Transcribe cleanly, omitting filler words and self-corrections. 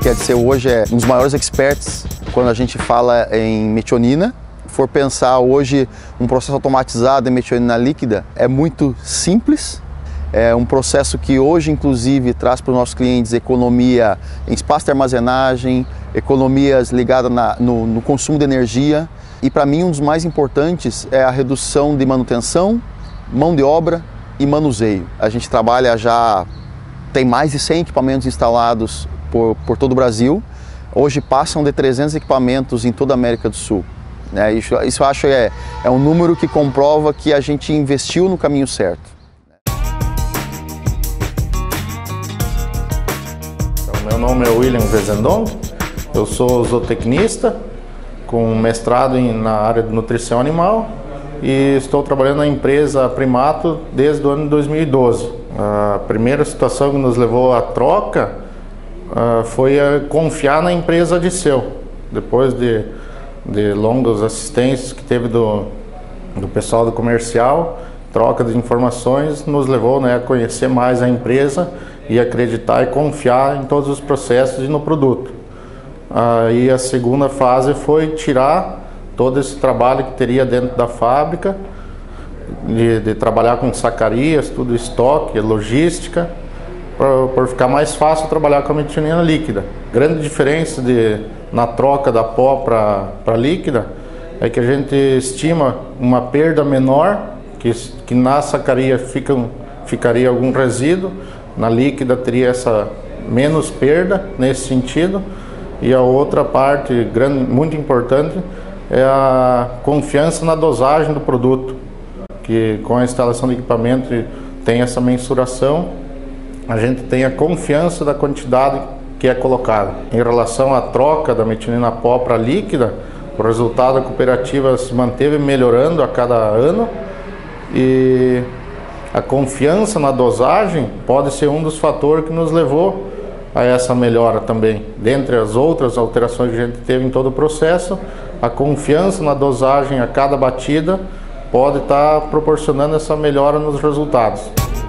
que a Diceu hoje é um dos maiores experts quando a gente fala em metionina. For pensar hoje um processo automatizado em metionina líquida, é muito simples. É um processo que hoje, inclusive, traz para os nossos clientes economia em espaço de armazenagem, economias ligadas no consumo de energia. E para mim, um dos mais importantes é a redução de manutenção, mão de obra e manuseio. A gente trabalha já, tem mais de 100 equipamentos instalados por todo o Brasil. Hoje passam de 300 equipamentos em toda a América do Sul. Isso eu acho é um número que comprova que a gente investiu no caminho certo. Meu nome é William Vezendong, eu sou zootecnista com mestrado na área de nutrição animal e estou trabalhando na empresa Primato desde o ano de 2012. A primeira situação que nos levou à troca foi confiar na empresa Diceu. Depois de longas assistências que teve do pessoal do comercial, troca de informações nos levou a conhecer mais a empresa e acreditar e confiar em todos os processos e no produto. Aí a segunda fase foi tirar todo esse trabalho que teria dentro da fábrica, de trabalhar com sacarias, tudo estoque, logística, por ficar mais fácil trabalhar com a metionina líquida. Grande diferença na troca da pó para líquida é que a gente estima uma perda menor, que na sacaria ficaria algum resíduo, na líquida teria essa menos perda nesse sentido. E a outra parte muito importante é a confiança na dosagem do produto, que com a instalação de equipamento tem essa mensuração, a gente tem a confiança da quantidade que é colocada. Em relação à troca da metionina pó para líquida, o resultado da cooperativa se manteve melhorando a cada ano e a confiança na dosagem pode ser um dos fatores que nos levou a essa melhora também. Dentre as outras alterações que a gente teve em todo o processo, a confiança na dosagem a cada batida pode estar proporcionando essa melhora nos resultados.